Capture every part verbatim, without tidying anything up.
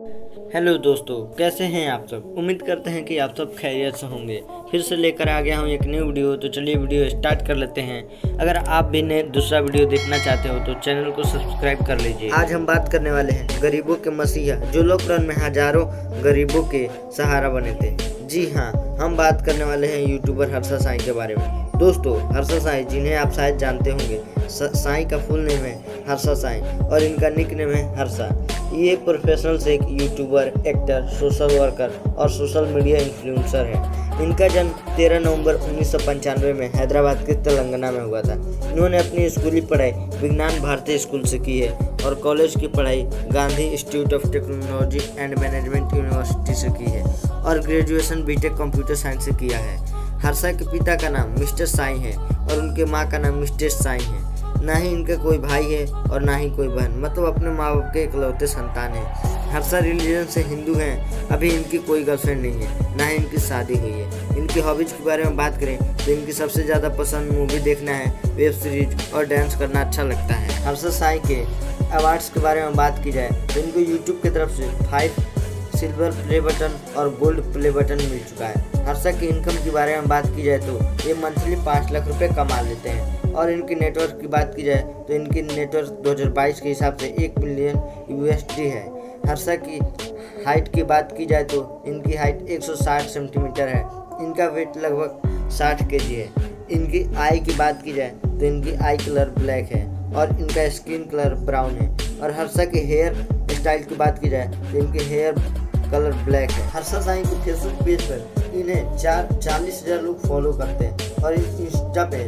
Hello दोस्तों, कैसे हैं आप सब। उम्मीद करते हैं कि आप सब खैरियत से होंगे। फिर से लेकर आ गया हूं एक न्यू वीडियो। तो चलिए वीडियो स्टार्ट कर लेते हैं। अगर आप भी ने दूसरा वीडियो देखना चाहते हो तो चैनल को सब्सक्राइब कर लीजिए। आज हम बात करने वाले हैं गरीबों के मसीहा, जो लॉकडाउन में हजारों गरीबों के सहारा बने थे। जी हाँ, हम बात करने वाले हैं यूट्यूबर हर्षा साईं के बारे में। दोस्तों, हर्षा साईं, जिन्हें आप शायद जानते होंगे, साईं का फुल नेम है हर्षा साईं और इनका निक नेम है हर्षा। ये प्रोफेशनल से एक यूट्यूबर, एक्टर, सोशल वर्कर और सोशल मीडिया इन्फ्लुएंसर है। इनका जन्म तेरह नवंबर उन्नीस सौ पंचानवे में हैदराबाद के तेलंगाना में हुआ था। इन्होंने अपनी स्कूली पढ़ाई विज्ञान भारती स्कूल से की है और कॉलेज की पढ़ाई Gandhi institute of technology and management university से की है और ग्रेजुएशन बीटेक कंप्यूटर साइंस से किया है। हर्षा के पिता का नाम मिस्टर साईं है और उनके माँ का नाम मिस्टेस साईं है। ना ही इनका कोई भाई है और ना ही कोई बहन, मतलब अपने माँ बाप के इकलौते संतान है। हर्षा रिलीजन से हिंदू हैं। अभी इनकी कोई गर्लफ्रेंड नहीं है, ना ही इनकी शादी हुई है। इनकी हॉबीज के बारे में बात करें तो इनकी सबसे ज़्यादा पसंद मूवी देखना है, वेब सीरीज और डांस करना अच्छा लगता है। हर्षा साईं के अवार्ड्स के बारे में बात की जाए तो इनको यूट्यूब की तरफ से फाइव सिल्वर प्ले बटन और गोल्ड प्ले बटन मिल चुका है। हर्षा की इनकम के बारे में बात की जाए तो ये मंथली पाँच लाख रुपए कमा लेते हैं और इनकी नेटवर्क की बात की जाए तो इनकी नेटवर्क दो हज़ार बाईस के हिसाब से एक मिलियन यूएसडी है। हर्षा की हाइट की बात की जाए तो इनकी हाइट एक सौ साठ सेंटीमीटर है। इनका वेट लगभग साठ केजी है। इनकी आई की बात की जाए तो इनकी आई कलर ब्लैक है और इनका स्किन कलर ब्राउन है। और हर्षा के हेयर स्टाइल की बात की जाए तो इनके हेयर कलर ब्लैक है। हर्षा साईं के फेसबुक पेज पर इन्हें चार चालीस हजार लोग फॉलो करते हैं और इंस्टा पे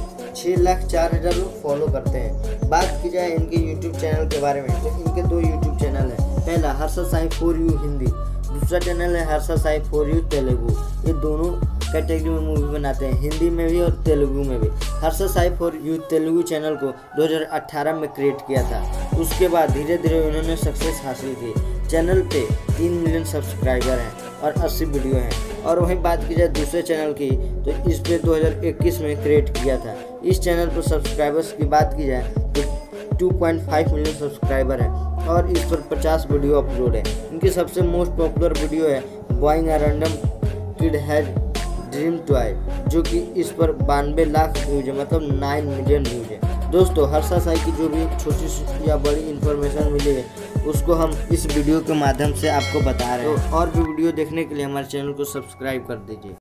छः लाख चार हजार लोग फॉलो करते हैं। बात की जाए इनके यूट्यूब चैनल के बारे में तो इनके दो यूट्यूब चैनल हैं। पहला हर्षा साईं फॉर यू हिंदी, दूसरा चैनल है हर्षा साईं फॉर यू तेलुगु। ये दोनों कैटेगरी में मूवी बनाते हैं, हिंदी में भी और तेलुगु में भी। Harsha Sai for you Telugu channel को दो हज़ार अठारह में क्रिएट किया था। उसके बाद धीरे धीरे उन्होंने सक्सेस हासिल की। चैनल पे तीन मिलियन सब्सक्राइबर हैं और अस्सी वीडियो हैं। और वहीं बात की जाए दूसरे चैनल की तो इस पे दो हज़ार इक्कीस में क्रिएट किया था। इस चैनल पर सब्सक्राइबर्स की बात की जाए तो two point five million subscriber हैं और इस पर पचास वीडियो अपलोड है। इनकी सबसे मोस्ट पॉपुलर वीडियो है buying a random kid his dream toy, जो कि इस पर बानवे लाख व्यूज है, मतलब नाइन मिलियन व्यूज है। दोस्तों, हर्षा साईं की जो भी छोटी या बड़ी इन्फॉर्मेशन मिली है उसको हम इस वीडियो के माध्यम से आपको बता रहे हैं। तो और भी वीडियो देखने के लिए हमारे चैनल को सब्सक्राइब कर दीजिए।